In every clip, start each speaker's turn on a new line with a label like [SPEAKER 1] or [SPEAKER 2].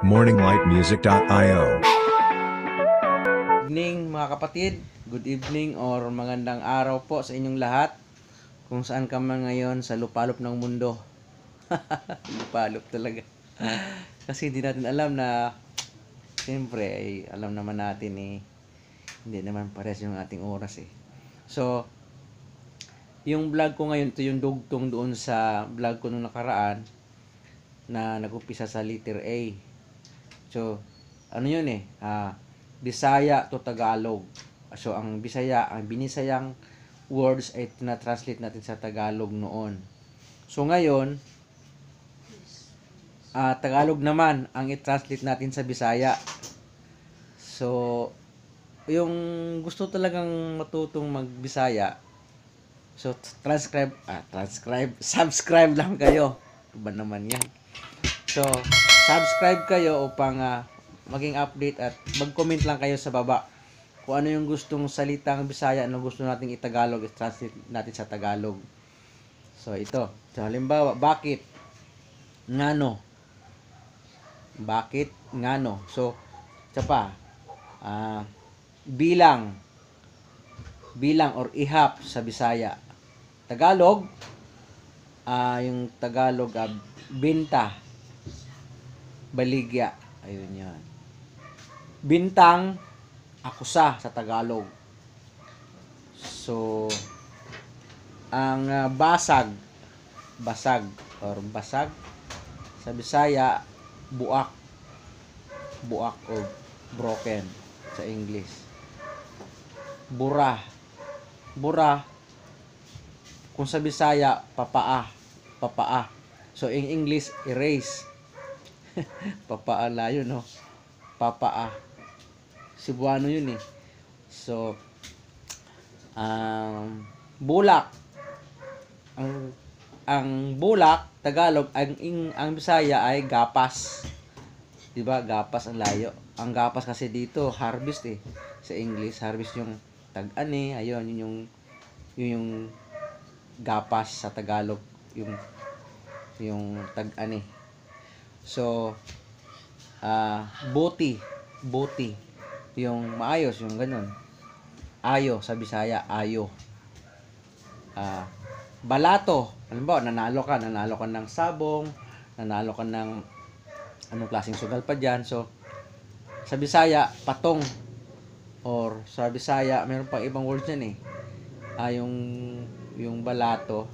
[SPEAKER 1] morninglightmusic.io.
[SPEAKER 2] Good evening mga kapatid, good evening or magandang araw po sa inyong lahat kung saan ka man ngayon sa lupalop ng mundo. Lupalop talaga. Kasi hindi natin alam na siyempre ay alam naman natin hindi naman pares yung ating oras So, yung vlog ko ngayon, ito yung dugtong doon sa vlog ko nung nakaraan na nag-umpisa sa letter A. So, ano yun Bisaya to Tagalog. So, ang Bisaya, ang binisayang words ay tinatranslate natin sa Tagalog noon. So, ngayon, Tagalog naman ang i-translate natin sa Bisaya. So, yung gusto talagang matutong mag-Bisaya, so, subscribe lang kayo. Iba naman yan. So, subscribe kayo upang maging update at mag-comment lang kayo sa baba kung ano yung gustong salitang Bisaya, ano gusto nating i-Tagalog, i-translate natin sa Tagalog. So, ito. So, halimbawa, bakit? Ngano? Bakit? Ngano? So, isa pa. Bilang or ihap sa Bisaya. Tagalog, yung Tagalog, binta, baligya. Ayun yan. Bintang, akusa sa Tagalog. So, ang basag or basag sa Bisaya, buak o broken sa English. Bura, kung sa Bisaya, papaa. So, in English, erase. Papaa layo, no? Papaa. Cebuano yun So, bulak. Ang bulak, Tagalog, ang Bisaya ay gapas. Diba? Gapas ang layo. Ang gapas kasi dito, harvest Sa English, harvest yung tag-ani. Ayun, yun yung gapas sa Tagalog. Yung tag-ani. So, buti. Yung maayos, yung ganun. Ayo, sa Bisaya, ayo. Balato. Halimbawa, nanalo ka ng sabong, nanalo ka ng anong klaseng sugal pa dyan. So, sa Bisaya, patong. Or sa Bisaya, mayroon pang ibang words yan yung balato.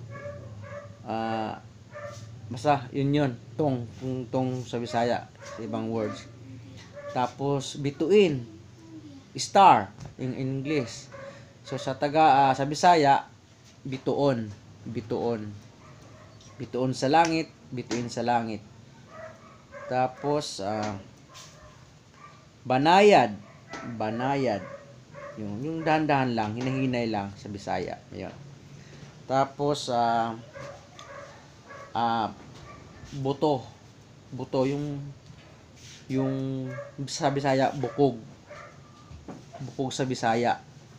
[SPEAKER 2] Basta, yun. Tong sa Bisaya, sa ibang words. Tapos, bituin. Star, in English. So, sa Bisaya, bituon. Bituon sa langit, bituin sa langit. Tapos, banayad. Yung dahan-dahan lang, hinahinay lang sa Bisaya. Ayun. Tapos, buto yung sa Bisaya, bukog sa Bisaya.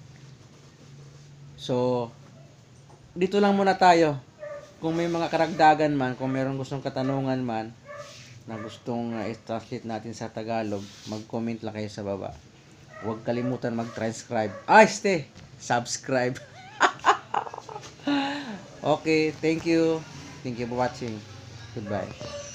[SPEAKER 2] So, dito lang muna tayo. Kung may mga karagdagan man, kung mayroong gustong katanungan man na gustong i-translate natin sa Tagalog, mag-comment lang kayo sa baba. Huwag kalimutan mag-transcribe. Subscribe. Okay, thank you. Thank you for watching. Goodbye.